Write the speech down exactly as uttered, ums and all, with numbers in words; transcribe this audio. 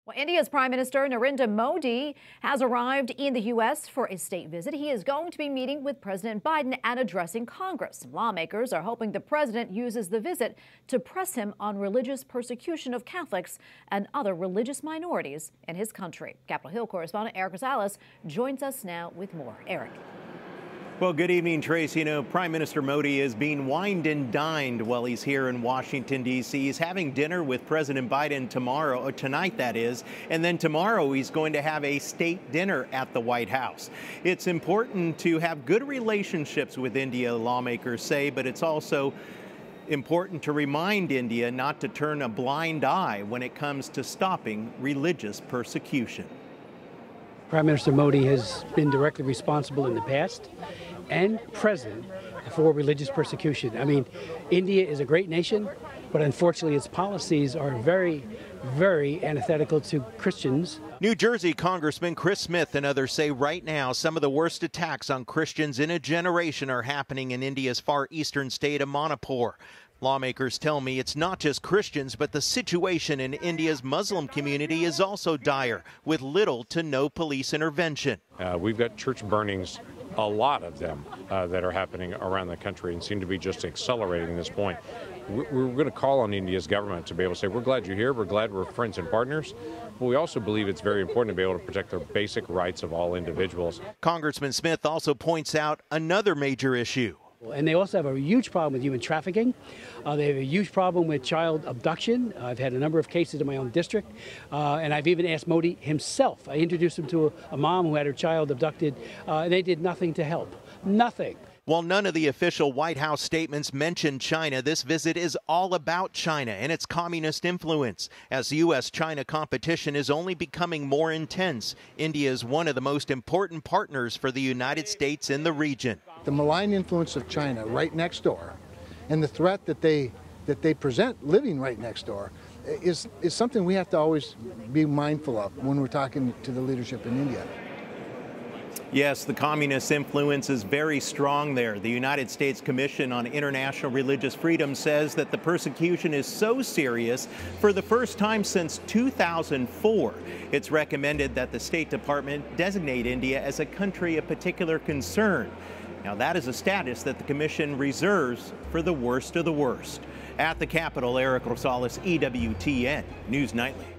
Well, India's Prime Minister Narendra Modi has arrived in the U S for a state visit. He is going to be meeting with President Biden and addressing Congress. Lawmakers are hoping the president uses the visit to press him on religious persecution of Catholics and other religious minorities in his country. Capitol Hill correspondent Erik Rosales joins us now with more. Erik. Well, good evening, Tracy. You know, Prime Minister Modi is being wined and dined while he's here in Washington, D C He's having dinner with President Biden tomorrow, or tonight, that is. And then tomorrow he's going to have a state dinner at the White House. It's important to have good relationships with India, lawmakers say, but it's also important to remind India not to turn a blind eye when it comes to stopping religious persecution. Prime Minister Modi has been directly responsible in the past and present for religious persecution. I mean, India is a great nation, but unfortunately its policies are very, very antithetical to Christians. New Jersey Congressman Chris Smith and others say right now some of the worst attacks on Christians in a generation are happening in India's far eastern state of Manipur. Lawmakers tell me it's not just Christians, but the situation in India's Muslim community is also dire, with little to no police intervention. Uh, we've got church burnings, a lot of them, uh, that are happening around the country and seem to be just accelerating at this point. We're, we're going to call on India's government to be able to say, we're glad you're here, we're glad we're friends and partners, but we also believe it's very important to be able to protect the basic rights of all individuals. Congressman Smith also points out another major issue. And they also have a huge problem with human trafficking. Uh, they have a huge problem with child abduction. Uh, I've had a number of cases in my own district, uh, and I've even asked Modi himself. I introduced him to a, a mom who had her child abducted, uh, and they did nothing to help. Nothing. While none of the official White House statements mention China, this visit is all about China and its communist influence. As U S China competition is only becoming more intense, India is one of the most important partners for the United States in the region. The malign influence of China right next door and the threat that they that they present living right next door is, is something we have to always be mindful of when we're talking to the leadership in India. Yes, the communist influence is very strong there. The United States Commission on International Religious Freedom says that the persecution is so serious for the first time since two thousand four. It's recommended that the State Department designate India as a country of particular concern. Now, that is a status that the Commission reserves for the worst of the worst. At the Capitol, Erik Rosales, E W T N News Nightly.